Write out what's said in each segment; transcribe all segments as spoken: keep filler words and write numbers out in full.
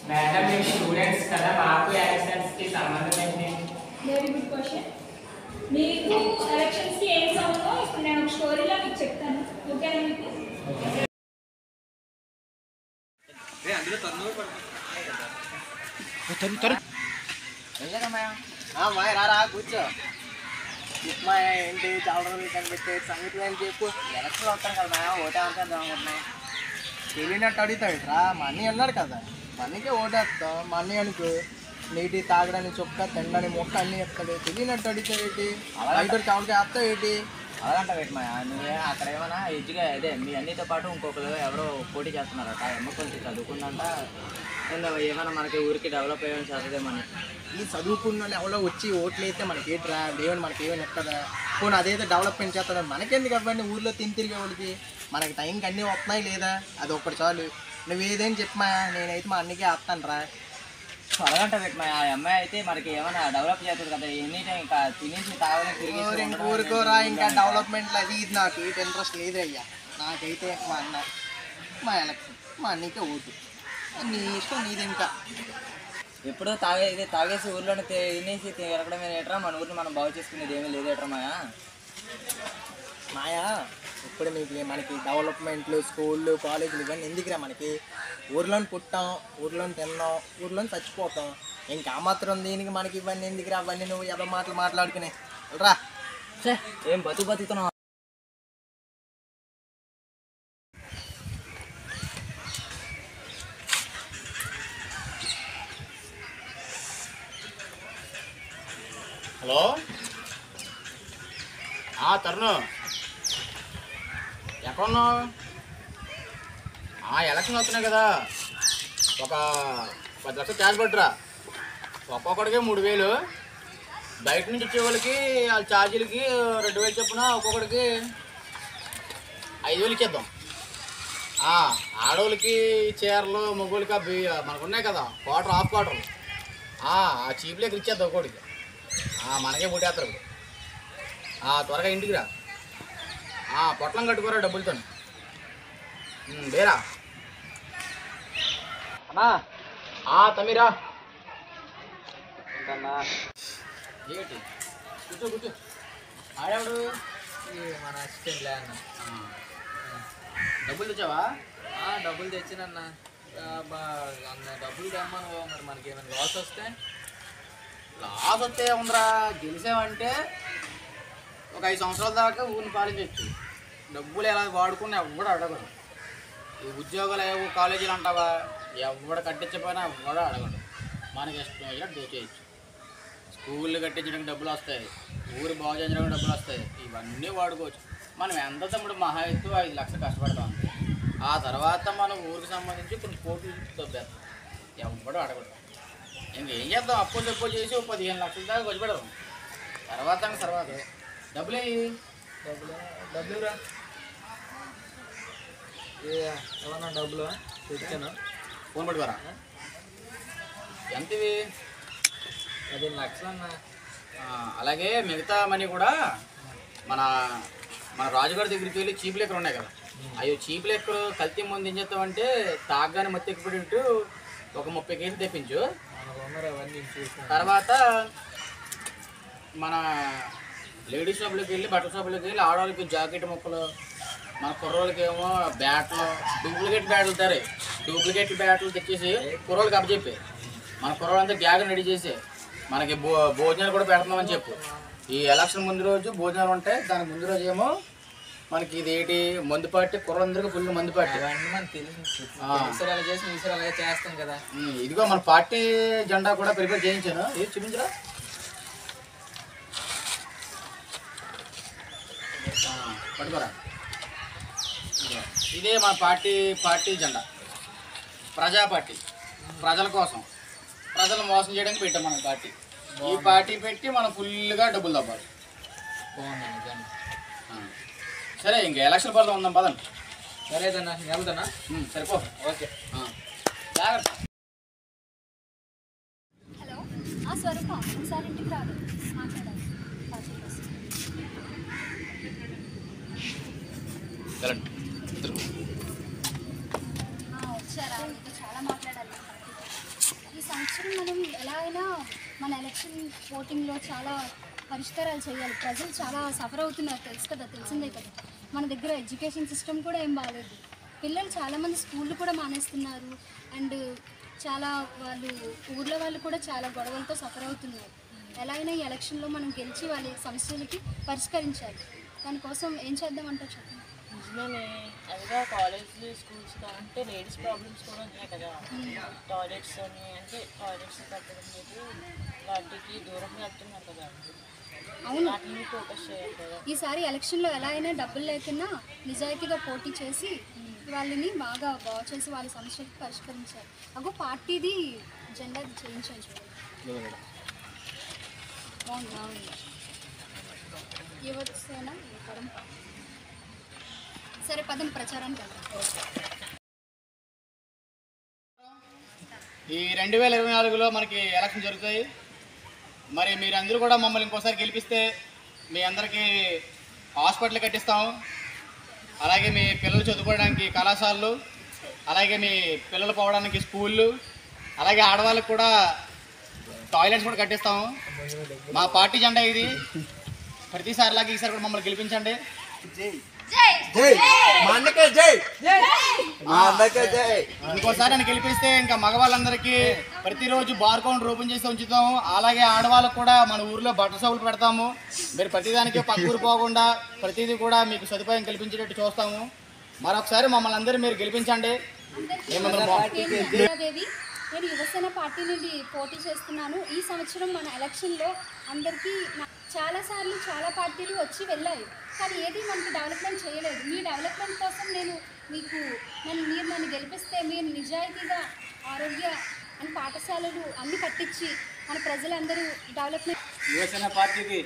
Madam మీ students కదా మాకు elections కి సంబంధం ఏంటి? Very good question. మీకు ఎలక్షన్స్ కి ఏం సంబంధం ఇప్పుడు నేను ఒక స్టోరీలా మీకు చెప్తాను. ఓకేనా మీకు? ఏ అందులో తన్ను పడు తన్ను తన్ను వెళ్ళగా మాయా ఆ మాయ రారా కూర్చో. ఉప్మా ఏంటి చాలా రోజులు కనిపెట్టే సంగతి అని చెప్పు. ఎలక్షన్లు వస్తాను కదా మాయా ఓటే అంటాను అనుకుంటున్నాయి. తెలియనట్టు అడుగుతాడు రా. మా అన్నయ్య అన్నాడు కదా మా అన్నయ్యకే ఓటేస్తాం. మా అన్నయ్య అనుకో నీటి తాగడానికి చొక్క తినడానికి మొక్క అన్నీ చెప్తాడు. తెలియనట్టు అడుగుతావు ఏంటి? బయట చావులకి వేస్తావు ఏంటి? అలాగంట పెట్టి మాయా నువ్వే అక్కడ ఏమైనా ఎడ్జ్గా అదే మీ అన్నితో పాటు ఇంకొకరు ఎవరో పోటీ చేస్తున్నారట. అమ్మ కొంచెం చదువుకుందంట ఏమైనా మనకి ఊరికి డెవలప్ అయ్యని చదివేమని. ఈ చదువుకున్న ఎవరో వచ్చి ఓట్లు అయితే మనకి ఏంట్రా దేవుని మనకి ఏమైనా ఎక్కదా పోనీ అదేదో డెవలప్మెంట్ చేస్తాడు మనకెందుకు అవ్వండి ఊళ్ళో తిని తిరిగే వాళ్ళకి. మనకి టైంకి అన్నీ వస్తున్నాయి లేదా అది ఒక్కటి చాలు. నువ్వు ఏదేం చెప్పమా నేనైతే మా అన్నికే ఆపుతాను రా. అలాగంట పెట్టమా ఆ అమ్మాయి అయితే మనకి ఏమైనా డెవలప్ చేస్తుంది కదా ఎనీ టైం ఇంకా తినేసి తాగడానికి తిరిగి ఊరుకోరా. ఇంకా డెవలప్మెంట్ అది ఇది నాకు ఏంటి ఇంట్రెస్ట్ లేదు అయ్యా. నాకైతే మా అన్న మా ఎలక్షన్ మా అన్నకే ఓటు నీ ఇష్టం నీది. ఇంకా ఎప్పుడు తాగేది తాగేసి ఊర్లోనే తినేసి తిరగడం ఏట్రా మన ఊరిని మనం బాగు చేసుకునేది ఏమీ లేదేట్రా మాయా. మాయా ఇప్పుడు మీకు మనకి డెవలప్మెంట్లు స్కూళ్ళు కాలేజీలు ఇవన్నీ ఎందుకురా మనకి. ఊర్లోని పుట్టాం ఊర్లోని తిన్నాం ఊర్లోని చచ్చిపోతాం. ఇంకా మాత్రం దీనికి మనకి ఇవన్నీ ఎందుకురా అవన్నీ నువ్వు ఏదో మాటలు మాట్లాడుకునే రా. ఏం బతు బతుకుతున్నావు. హలో తరుణ్ ఎక్కడున్నావు? ఎలక్షన్ వస్తున్నాయి కదా ఒక పది లక్షలు క్యాష్ పట్టురా. ఒక్కొక్కడికి మూడు వేలు బయట నుంచి వచ్చే వాళ్ళకి వాళ్ళ ఛార్జీలకి రెండు వేలు చొప్పున ఒక్కొక్కడికి ఐదు వేలు ఇచ్చేద్దాం. ఆడవాళ్ళకి చీరలు మగవాళ్ళకి అవి మనకు ఉన్నాయి కదా క్వార్టర్ హాఫ్ క్వార్టర్లు ఆ చీప్ లెక్కలు ఇచ్చేద్దాం ఒక్కొక్కడికి. మనకే పుట్టేస్తారు. త్వరగా ఇంటికి రా. పొట్లం కట్టుకోరా డబ్బులతో వేరా అన్నా. తమ్మిరా ఏంటి కూర్చో కూర్చో. ఆడేవాడు మన అసిస్టెంట్ లే అన్న. డబ్బులు తెచ్చావా? డబ్బులు తెచ్చినన్నా. డబ్బులు తెమ్మను మరి మనకి ఏమైనా లాస్ వస్తే లాస్ వస్తే ఉందరా. గెలిచామంటే ఒక ఐదు సంవత్సరాల దాకా ఊరిని పాలించవచ్చు. డబ్బులు ఎలా వాడుకుని ఎవడు అడగడు. ఈ ఉద్యోగాలు ఏవో కాలేజీలు అంటావా ఎవడ కట్టించకపోయినా ఎవడ అడగడు. మనకి ఇష్టం వచ్చినట్టు దోచేయచ్చు. స్కూళ్ళు కట్టించడానికి డబ్బులు వస్తాయి, ఊరు బాగు చేయించడానికి డబ్బులు వస్తాయి. ఇవన్నీ వాడుకోవచ్చు. మనం ఎంత తమ్ముడు మహా ఎత్తు ఐదు లక్షలు కష్టపడతాం. ఆ తర్వాత మనం ఊరికి సంబంధించి కొన్ని కోట్లు దొబ్బేస్తాం. ఎవడు అడగడు. ఇంకేం చేద్దాం అప్పులు తక్కువ చేసి ఒక పదిహేను లక్షల దాకా వచ్చి పెడదాం. తర్వాత తర్వాత డబ్బులే డబ్బులు డబ్బులు రా. ఏమన్నా డబ్బులు తెచ్చాను ఫోన్ పట్టుకోరా. ఎంతవి? పదిహేను లక్షలు అన్న. అలాగే మిగతా మనీ కూడా మన మన రాజుగారి దగ్గరికి వెళ్ళి చీప్ లెక్కలు ఉన్నాయి కదా అయ్యో చీప్ లెక్కలు కల్తీ ముందు ఏం చేస్తామంటే తాగ్గానే మత్తి ఎక్కిపడి ఒక ముప్పై కేజీలు తెప్పించు. తర్వాత మన లేడీస్ షాపులోకి వెళ్ళి బట్టల షాపులోకి వెళ్ళి ఆడవాళ్ళకి జాకెట్ ముక్కలు, మన కుర్రోళ్ళకి ఏమో బ్యాట్లు, డూప్లికేట్ బ్యాట్లు తారే డూప్లికేట్ బ్యాట్లు తెచ్చేసి కుర్రోళ్ళకి అప్పచెప్పి మన కుర్రోళ్ళంతా గ్యాగ్ రెడీ చేసి మనకి భో భోజనాలు కూడా పెడుతున్నామని చెప్పు. ఈ ఎలక్షన్ ముందు రోజు భోజనాలు ఉంటాయి. దానికి ముందు రోజు ఏమో మనకి ఇది ఏంటి మందు పార్టీ కుర్రందరికీ ఫుల్ మందు పార్టీ చేస్తాం కదా. ఇదిగో మన పార్టీ జెండా కూడా ప్రిపేర్ చేయించాను. ఇది చూపించరా. పట్టుకోరా. ఇదే మన పార్టీ పార్టీ జెండా. ప్రజా పార్టీ, ప్రజల కోసం, ప్రజలు మోసం చేయడానికి పెట్టాం మన పార్టీ. ఈ పార్టీ పెట్టి మనం ఫుల్గా డబ్బులు తప్పాలి. సరే ఇంకా ఎలక్షన్ పడదాం ఉందాం పదండి. సరేదన్నా వెళ్తానా? సరిపో. ఓకే జాగ్రత్త. హలో స్వరూప ఒకసారి ఇంటికి రాదు మాట్లాడాలి. వచ్చారా? చాలా మాట్లాడాలి. ఈ సంవత్సరం మనం ఎలా అయినా మన ఎలక్షన్ ఓటింగ్లో చాలా పరిష్కారాలు చేయాలి. ప్రజలు చాలా సఫర్ అవుతున్నారు, తెలుసు కదా, తెలిసిందే కదా. మన దగ్గర ఎడ్యుకేషన్ సిస్టమ్ కూడా ఏం బాగాలేదు. పిల్లలు చాలామంది స్కూళ్ళు కూడా మానేస్తున్నారు. అండ్ చాలా వాళ్ళు ఊర్లో వాళ్ళు కూడా చాలా గొడవలతో సఫర్ అవుతున్నారు. ఎలా అయినా ఈ ఎలక్షన్లో మనం గెలిచి వాళ్ళ సమస్యలకి పరిష్కరించాలి. దానికోసం ఏం చేద్దామంటారు చెప్పండి. నిజమే, అదిగా కాలేజ్ స్కూల్స్ అంటే లేడీస్ ప్రాబ్లమ్స్ కూడా ఉన్నాయి కదా. టాయిలెట్స్ అని అంటే టాయిలెట్స్ కట్టడం లేదు, వాటికి దూరంగా వెళ్తున్నారు కదా. అవును, వాటిని ఫోకస్ చేయాలి కదా. ఈసారి ఎలక్షన్లో ఎలా అయినా డబ్బులు లేకున్నా నిజాయితీగా పోటీ చేసి వాళ్ళని బాగా బాగు చేసి వాళ్ళ సమస్యలకు పరిష్కరించాలి. అగో పార్టీది జెండా చేయించాలి చూడండి. బాగుంది బాగుంది. యువసేన పదం సరే పదం ప్రచారానికి వెళ్దాం. ఈ రెండు వేల ఇరవై నాలుగులో మనకి ఎలక్షన్ జరుగుతాయి. మరి మీరందరూ కూడా మమ్మల్ని ఇంకోసారి గెలిపిస్తే మీ అందరికీ హాస్పిటల్ కట్టిస్తాము. అలాగే మీ పిల్లలు చదువుకోవడానికి కళాశాలలు, అలాగే మీ పిల్లలు పోవడానికి స్కూళ్ళు, అలాగే ఆడవాళ్ళకి కూడా టాయిలెట్స్ కూడా కట్టిస్తాము. మా పార్టీ జెండా ఇది. ప్రతిసారిలాగా ఈసారి కూడా మమ్మల్ని గెలిపించండి. ఇంకోసారి అని గెలిపిస్తే ఇంకా మగవాళ్ళందరికీ ప్రతిరోజు బార్ కౌంటర్ ఓపెన్ చేసి ఉంచుతాము. అలాగే ఆడవాళ్ళకు కూడా మన ఊర్లో బట్టల షాపులు పెడతాము. మీరు ప్రతిదానికి పక్కూరు పోకుండా ప్రతిదీ కూడా మీకు సదుపాయం కల్పించేటట్టు చూస్తాము. మరొకసారి మమ్మల్ని అందరూ మీరు గెలిపించండి. దేవి, నేను యువసేన పార్టీ నుండి పోటీ చేస్తున్నాను. ఈ సంవత్సరం మన ఎలక్షన్లో అందరికీ చాలాసార్లు చాలా పార్టీలు వచ్చి వెళ్ళాయి, కానీ ఏది మనకి డెవలప్మెంట్ చేయలేదు. మీ డెవలప్మెంట్ కోసం నేను మీకు నన్ను మీరు నన్ను గెలిపిస్తే మీరు నిజాయితీగా ఆరోగ్య అండ్ పాఠశాలలు అన్నీ కట్టించి మన ప్రజలందరూ డెవలప్మెంట్. యువసేన పార్టీకి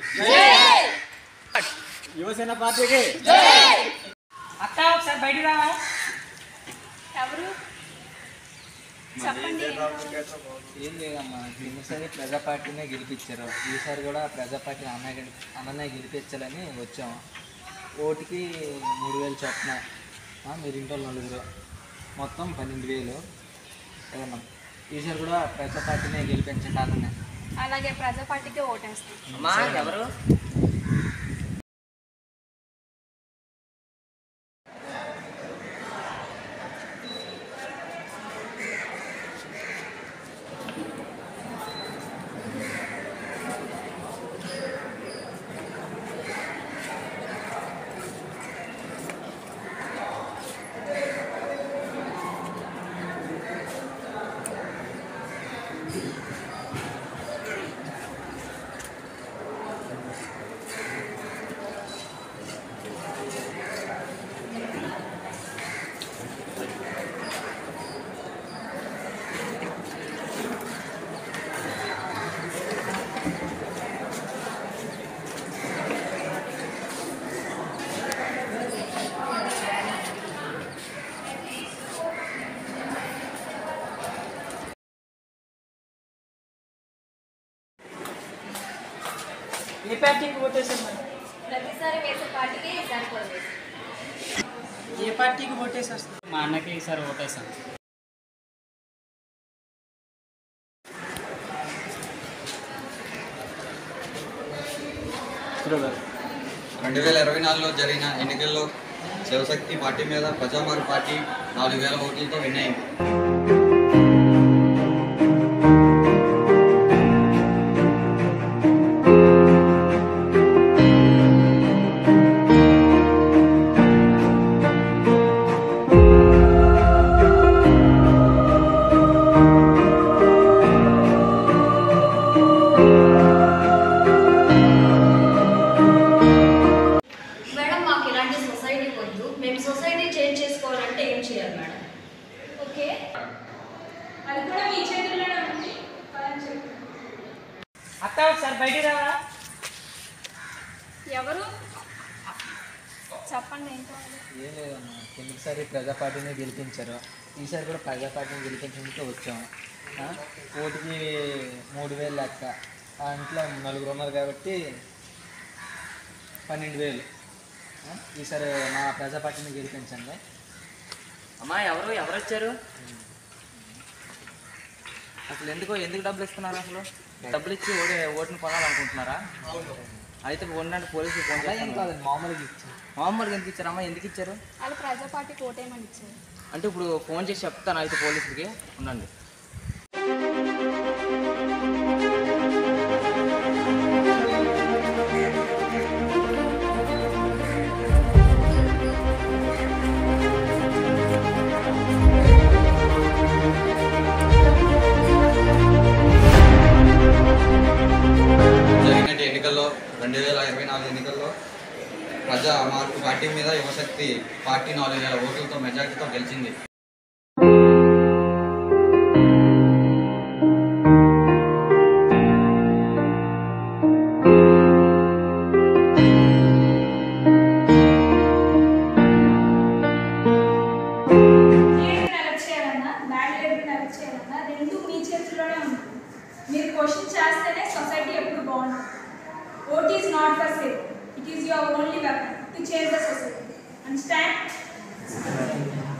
యువసేన పార్టీకి అక్క ఒకసారి బయటికి రావా? ఎవరు చెప్పండి. ఏం లేదమ్మా, కిందసారి ప్రజా పార్టీనే గెలిపించారు. ఈసారి కూడా ప్రజా పార్టీ అన్న అన్ననే గెలిపించాలని వచ్చాము. ఓటుకి మూడు వేలు చొప్పున, మీరు ఇంట్లో నలుగురు, మొత్తం పన్నెండు వేలు ఇవ్వన్నాం. ఈసారి కూడా ప్రజా పార్టీనే గెలిపించండి అన్ననే. అలాగే ప్రజా పార్టీకి ఓటేస్తాం. అమ్మా ఎవరు? ఏ పార్టీకి ఓటేసారు మరి? ప్రతిసారి వేసే పార్టీకి ఈసారి కూడా వేసాం. ఏ పార్టీకి ఓటేసారు? మా అన్నకి ఈసారి ఓటేసాను. రెండు వేల ఇరవై నాలుగులో జరిగిన ఎన్నికల్లో శివశక్తి పార్టీ మీద ప్రజామార్గ్ పార్టీ నాలుగు వేల ఓట్లతో విన్ అయింది. సొసైటీ చేంజ్ చేసుకోవాలంటే ఏం చేయాలి మేడం? ఓకే, అది కూడా మీ చేతుల్లోనే ఉంది. అక్క ఒకసారి బయటికి రావా? ఎవరు చెప్పండి. ఏం కావాలి? ఏం లేదమ్మా, కిందసారి ప్రజా పార్టీని గెలిపించారు. ఈసారి కూడా ప్రజా పార్టీని గెలిపించడానికి వచ్చాము. ఓటుకి మూడు వేలు లెక్క, ఆ ఇంట్లో నలుగురు ఉన్నారు కాబట్టి పన్నెండు వేలు. ఈసారి మా ప్రజా పార్టీని గెలిపించండి. అమ్మా ఎవరు ఎవరు వచ్చారు? అసలు ఎందుకో ఎందుకు డబ్బులు ఇస్తున్నారు? అసలు డబ్బులు ఇచ్చి ఓడి ఓటుని కొనాలనుకుంటున్నారా? అయితే ఉండండి, పోలీసులు ఫోన్ చేస్తాను. మామూలుగా ఇచ్చారు. మామూలుగా ఎందుకు ఇచ్చారమ్మా? ఎందుకు ఇచ్చారు? వాళ్ళు ప్రజా పార్టీకి ఓటేయమని ఇచ్చారు. అంటే ఇప్పుడు ఫోన్ చేసి చెప్తాను అయితే పోలీసులకి. ఉండండి. జరిగినట్టు ఎన్నికల్లో రెండు వేల ఇరవై నాలుగు ఎన్నికల్లో ప్రజా మార్పు పార్టీ మీద యువశక్తి పార్టీ నాలుగు వేల ఓట్లతో మెజార్టీతో గెలిచింది. మీరు క్వశ్చన్ చేస్తేనే సొసైటీ ఎప్పుడు బాగుంటుంది. Vote is not for sale, it is your only weapon to change the society. Understand?